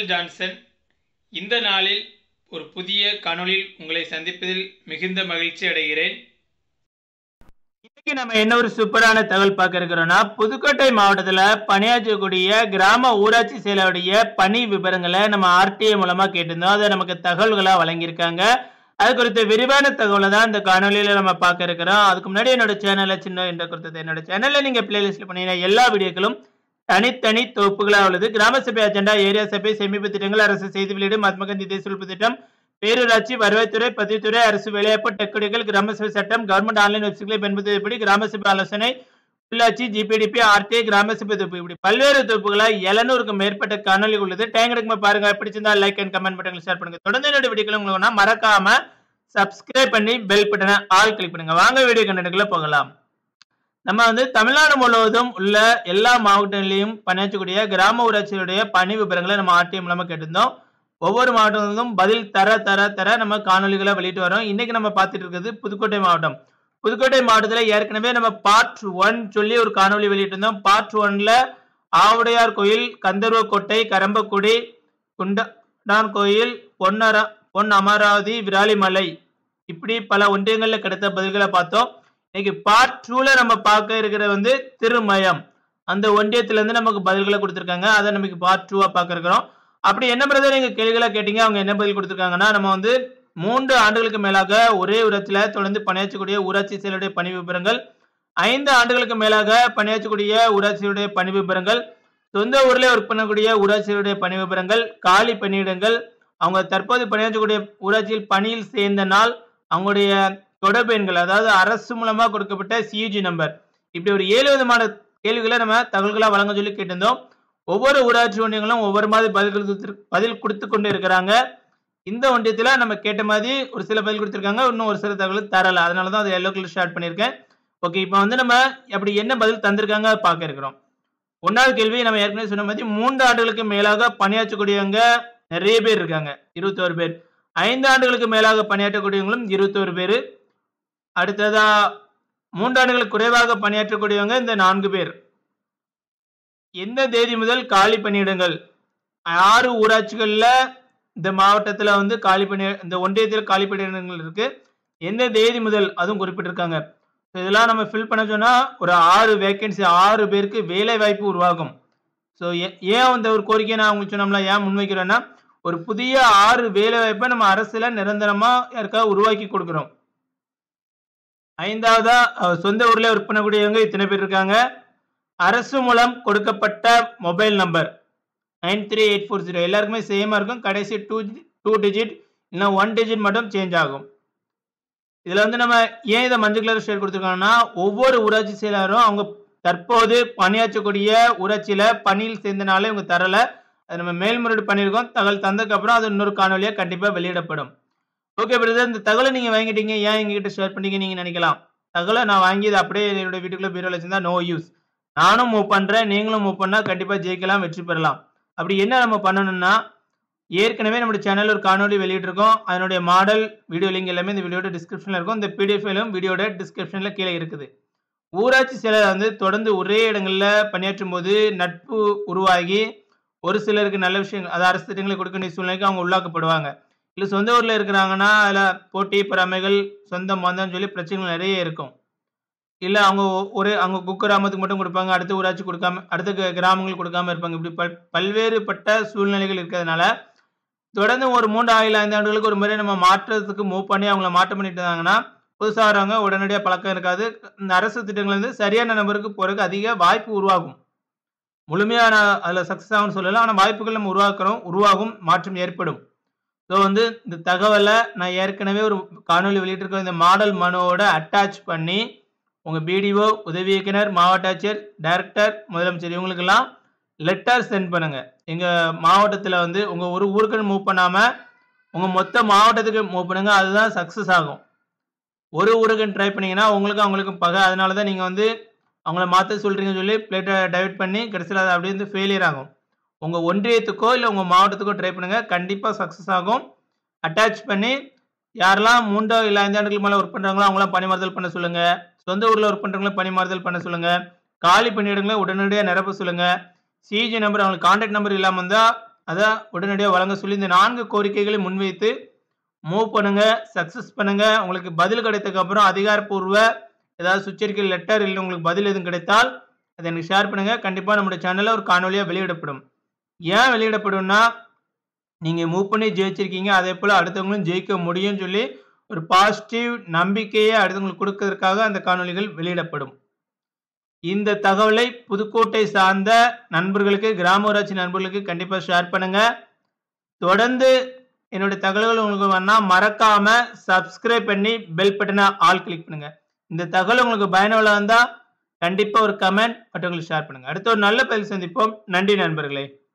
Michael Johnson. இந்த நாளில் ஒரு புதிய காணொளியில் உங்களை சந்திப்பதில் மிகுந்த மகிழ்ச்சி அடைகிறேன். இன்னைக்கு நம்ம என்ன ஒரு சூப்பரான தகவல் பார்க்க இருக்கிறோம்னா, புதுக்கோட்டை மாவட்டத்தில் பணியாற்றக்கூடிய கிராம ஊராட்சி செயலருடைய பணி விவரங்களை நம்ம ஆர்டிஐ மூலமா கேட்டிருந்தோம். அதை நமக்கு தகவல்களாக வழங்கியிருக்காங்க. அது குறித்த விரிவான தகவலை தான் இந்த காணொலியில நம்ம பார்க்க இருக்கிறோம். அதுக்கு முன்னாடி என்னோட சேனலை சின்ன என்ற கொடுத்தது, என்னோட சேனல்ல நீங்க பிளேலிஸ்ட்ல பண்ணீங்கன்னா எல்லா வீடியோக்களும் தனித்தனி தொகுப்புகளாக உள்ளது. கிராம சபை அஜெண்டா, ஏரியா சபை, சேமிப்பு திட்டங்கள், அரசு செய்தி வெளியீடு, மகாத்மா காந்தி தேசிய உழைப்பு திட்டம், பேரூராட்சி, வருவாய்த்துறை, பதிவுத்துறை, அரசு வேலைவாய்ப்பு, டெக்குடிகள், கிராம சபை சட்டம், கவர்மெண்ட் ஆன்லைன் வெப்சைட்களை பயன்படுத்துவதற்கு கிராம சபை ஆலோசனை, உள்ளாட்சி, ஜிபிடிபி, ஆர்டிஐ, கிராம சபை தொகுப்பு, இப்படி பல்வேறு தொகுப்புகளை 700க்கும் மேற்பட்ட காணொலி உள்ளது. டைம் எடுக்குமா பாருங்க. பிடிச்சிருந்தா லைக் அண்ட் கமெண்ட் பட்டன்ல ஷேர் பண்ணுங்க. தொடர்ந்து என்னோட வீடியோக்கள் உங்களுக்கு மறக்காம சப்ஸ்கிரைப் பண்ணி பெல் பட்டனை ஆல் கிளிக் பண்ணுங்க. வாங்க வீடியோ கண்டென்ட்குள்ள போகலாம். நம்ம தமிழ்நாடு முழுவதும் உள்ள எல்லா மாவட்டங்களிலும் பணியாற்றக்கூடிய கிராம ஊராட்சியுடைய பணி விவரங்களை நம்ம ஆர்டிஐ மூலமா கேட்டிருந்தோம். ஒவ்வொரு மாவட்டத்திலும் பதில் தர நம்ம காணொலிகளை வெளியிட்டு வரோம். இன்னைக்கு நம்ம பார்த்துட்டு இருக்கிறது புதுக்கோட்டை மாவட்டம். புதுக்கோட்டை மாவட்டத்தில் ஏற்கனவே நம்ம பார்ட் 1 சொல்லி ஒரு காணொலி வெளியிட்டிருந்தோம். பார்ட் 1ல ஆவுடையார் கோயில், கந்தர்வ கோட்டை, கரம்பக்குடி, குண்டான் கோயில், பொன் அமராவதி, விராலிமலை, இப்படி பல ஒன்றியங்கள்ல கிடைத்த பதில்களை பார்த்தோம். இன்னைக்கு பார்ட் 2ல நம்ம பார்க்க இருக்கிற திருமயம், அந்த ஒன்றியத்துல இருந்து நமக்கு பதில்களை கொடுத்திருக்காங்க. அதை நமக்கு பார்ட் 2வா பார்க்க இருக்கிறோம். அப்படி என்ன பிரதர் நீங்க கேள்விகளை கேட்டீங்க, அவங்க என்ன பதில் கொடுத்திருக்காங்கன்னா, நம்ம 3 ஆண்டுகளுக்கு மேலாக ஒரே ஊராட்சியில தொடர்ந்து பணியாற்றக்கூடிய ஊராட்சி செயலருடைய பணி விவரங்கள், 5 ஆண்டுகளுக்கு மேலாக பணியாற்றக்கூடிய ஊராட்சியுடைய பணி விவரங்கள், சொந்த ஊர்ல ஒர்க் பண்ணக்கூடிய ஊராட்சியுடைய பணி விவரங்கள், காலி பணியிடங்கள், அவங்க தற்போது பணியாற்றக்கூடிய ஊராட்சியில் பணியில் சேர்ந்த நாள், அவங்களுடைய தொடர்பு எண்கள், அதாவது அரசு மூலமா கொடுக்கப்பட்ட சியூஜி நம்பர், இப்படி ஒரு 7 விதமான கேள்விகளை நம்ம தகவல்களா வழங்க சொல்லி கேட்டிருந்தோம். ஒவ்வொரு ஊராட்சி ஒன்றியங்களும் ஒவ்வொரு மாதிரி பதில் கொடுத்து கொண்டு இருக்கிறாங்க. இந்த ஒன்றியத்துல நம்ம கேட்ட மாதிரி ஒரு சில பதில் கொடுத்திருக்காங்க, இன்னும் ஒரு சில தகவல் தரல. அதனாலதான் அதை எல்லோ கலர் ஷேர் பண்ணியிருக்கேன். ஓகே, இப்போ நம்ம அப்படி என்ன பதில் தந்திருக்காங்க பார்க்க இருக்கிறோம். 1வது கேள்வி நம்ம ஏற்கனவே சொன்ன மாதிரி 3 ஆண்டுகளுக்கு மேலாக பணியாற்றக்கூடியவங்க நிறைய பேர் இருக்காங்க, 21 பேர். 5 ஆண்டுகளுக்கு மேலாக பணியாற்றக்கூடியவங்களும் 21 பேர். அடுத்ததா 3 ஆண்டுகளுக்கு குறைவாக பணியாற்றக்கூடியவங்க இந்த 4 பேர். எந்த தேதி முதல் காலி பணியிடங்கள்? 6 ஊராட்சிகள்ல இந்த மாவட்டத்துல இந்த ஒன்றியத்தில் காலி பணியிடங்கள் இருக்கு. எந்த தேதி முதல் அதுவும் குறிப்பிட்டிருக்காங்க. இதெல்லாம் நம்ம ஃபில் பண்ண சொன்னா ஒரு 6 வேகன்சி, 6 பேருக்கு வேலை வாய்ப்பு உருவாகும். ஸோ ஏன் இந்த ஒரு கோரிக்கையை நான் உங்களுக்கு சொன்னோம்ல, ஏன் முன்வைக்கிறேன்னா, ஒரு புதிய 6 வேலை வாய்ப்பை நம்ம அரசுல நிரந்தரமா யாருக்காவது உருவாக்கி கொடுக்கிறோம். 5வதா சொந்த ஊர்ல ஒர்க் பண்ணக்கூடியவங்க இத்தனை பேர் இருக்காங்க. அரசு மூலம் கொடுக்கப்பட்ட மொபைல் நம்பர் 93840 எல்லாருக்குமே சேமா இருக்கும். கடைசி 2 டிஜிட் இல்லைன்னா 1 டிஜிட் மட்டும் சேஞ்ச் ஆகும். இதுல நம்ம ஏன் இதை மஞ்சள் கலர் ஷேட் கொடுத்துருக்காங்கன்னா, ஒவ்வொரு ஊராட்சி செயலரும் அவங்க தற்போது பணியாற்றக்கூடிய ஊராட்சியில பணியில் சேர்ந்தனால இவங்க தரல. அதை நம்ம மேல்முறையீடு பண்ணியிருக்கோம். தகவல் தந்ததுக்கு அப்புறம் அது இன்னொரு காணொலியா கண்டிப்பா வெளியிடப்படும். ஓகே பிரதர், இந்த தகவலை நீங்க வாங்கிட்டீங்க, ஏன் எங்ககிட்ட ஷேர் பண்ணீங்க நீங்க நினைக்கலாம். தகவலை நான் வாங்கி இதை அப்படியே என்னோட வீட்டுக்குள்ள பீரோல வச்சிருந்தா நோ யூஸ். நானும் மூவ் பண்றேன், நீங்களும் மூவ் பண்ணா கண்டிப்பா ஜெயிக்கலாம், வெற்றி பெறலாம். அப்படி என்ன நம்ம பண்ணணும்னா, ஏற்கனவே நம்மளுடைய சேனல் ஒரு காணொலி வெளியிட்டிருக்கோம். அதனுடைய மாடல் வீடியோ லிங்க் எல்லாமே இந்த வீடியோட டிஸ்கிரிப்ஷன்ல இருக்கும். இந்த பிடிஎஃப் ஃபைலும் வீடியோட டிஸ்கிரிப்ஷன்ல கீழே இருக்குது. ஊராட்சி செயலர் தொடர்ந்து ஒரே இடங்கள்ல பணியாற்றும் போது நட்பு உருவாகி ஒரு சிலருக்கு நல்ல விஷயங்கள், அது அரசு திட்டங்களை கொடுக்க வேண்டிய சூழ்நிலைக்கு அவங்க உள்ளாக்கப்படுவாங்க. இல்லை சொந்த ஊர்ல இருக்கிறாங்கன்னா அதில் போட்டி பொறாமைகள், சொந்த மந்தம் சொல்லி பிரச்சனைகள் நிறைய இருக்கும். இல்லை அவங்க குக்கிராமத்துக்கு மட்டும் கொடுப்பாங்க, அடுத்த ஊராட்சி கொடுக்காம, அடுத்த கிராமங்கள் கொடுக்காம இருப்பாங்க. இப்படி பல்வேறுபட்ட சூழ்நிலைகள் இருக்கிறதுனால தொடர்ந்து ஒரு 3 5 ஆண்டுகளுக்கு ஒரு முறை நம்ம மாற்றத்துக்கு மூவ் பண்ணி அவங்கள மாற்றம் பண்ணிட்டு இருந்தாங்கன்னா, புதுசாக வரவங்க உடனடியாக பழக்கம் இருக்காது. இந்த அரசு திட்டங்கள் சரியான நபருக்கு போறதுக்கு அதிக வாய்ப்பு உருவாகும். முழுமையான அதில் சக்ஸஸ் ஆகும்னு சொல்லலாம், ஆனால் வாய்ப்புகள் நம்ம உருவாகும், மாற்றம் ஏற்படும். ஸோ இந்த தகவலை நான் ஏற்கனவே ஒரு காணொலி வெளியிட்டிருக்க இந்த மாடல் மனுவோட அட்டாச் பண்ணி உங்கள் பிடிஓ, உதவி இயக்குனர், மாவட்ட ஆட்சியர், டைரக்டர், முதலமைச்சர் இவங்களுக்கெல்லாம் லெட்டர் சென்ட் பண்ணுங்க. எங்கள் மாவட்டத்தில் உங்கள் ஒரு ஊருக்கு மூவ் பண்ணாமல் உங்கள் மொத்த மாவட்டத்துக்கு மூவ் பண்ணுங்க. அதுதான் சக்ஸஸ் ஆகும். ஒரு ஊருக்கு ட்ரை பண்ணீங்கன்னா அவங்களுக்கும் பகை. அதனால தான் நீங்கள் அவங்கள மாற்ற சொல்கிறீங்கன்னு சொல்லி பிளேட்டை டைவர்ட் பண்ணி கடைசியில் அது அப்படியே ஃபெயிலியர் ஆகும். உங்கள் ஒன்றியத்துக்கோ இல்லை உங்கள் மாவட்டத்துக்கோ ட்ரை பண்ணுங்கள், கண்டிப்பாக சக்ஸஸ் ஆகும். அட்டாச் பண்ணி யாரெல்லாம் 3 இல்லை 5 ஆண்டுகளுக்கு மேலே ஒர்க் பண்ணுறாங்களோ அவங்களாம் பணிமாறுதல் பண்ண சொல்லுங்கள். சொந்த ஊரில் ஒர்க் பண்ணுறவங்கள பணிமாறுதல் பண்ண சொல்லுங்கள். காலி பணியிடங்களை உடனடியாக நிரப்ப சொல்லுங்கள். சிஜி நம்பர், அவங்களுக்கு கான்டாக்ட் நம்பர் இல்லாமல் இருந்தால் அதை உடனடியாக வழங்க சொல்லி இந்த 4 கோரிக்கைகளை முன்வைத்து மூவ் பண்ணுங்க, சக்சஸ் பண்ணுங்க. உங்களுக்கு பதில் கிடைத்ததுக்கு அப்புறம் அதிகாரப்பூர்வ ஏதாவது சுற்றறிக்கை லெட்டர் இல்லை உங்களுக்கு பதில் எதுவும் கிடைத்தால் அதை எனக்கு ஷேர் பண்ணுங்க. கண்டிப்பாக நம்முடைய சேனலில் ஒரு காணொலியாக வெளியிடப்படும். ஏன் வெளியிடப்படும்னா நீங்கள் மூவ் பண்ணி ஜெயிச்சிருக்கீங்க, அதே போல் அடுத்தவங்களும் ஜெயிக்க முடியும்னு சொல்லி ஒரு பாசிட்டிவ் நம்பிக்கையை அடுத்தவங்களுக்கு கொடுக்கறதுக்காக அந்த காணொலிகள் வெளியிடப்படும். இந்த தகவலை புதுக்கோட்டை சார்ந்த நண்பர்களுக்கு, கிராம ஊராட்சி நண்பர்களுக்கு கண்டிப்பாக ஷேர் பண்ணுங்க. தொடர்ந்து என்னுடைய தகவல்கள் உங்களுக்கு வேணா மறக்காம சப்ஸ்கிரைப் பண்ணி பெல் பட்டனை ஆல் கிளிக் பண்ணுங்க. இந்த தகவல் உங்களுக்கு பயனுள்ளதா இருந்தா கண்டிப்பா ஒரு கமெண்ட் மற்றவங்களுக்கு ஷேர் பண்ணுங்க. அடுத்த ஒரு நல்ல பதில் சந்திப்போம். நன்றி நண்பர்களே.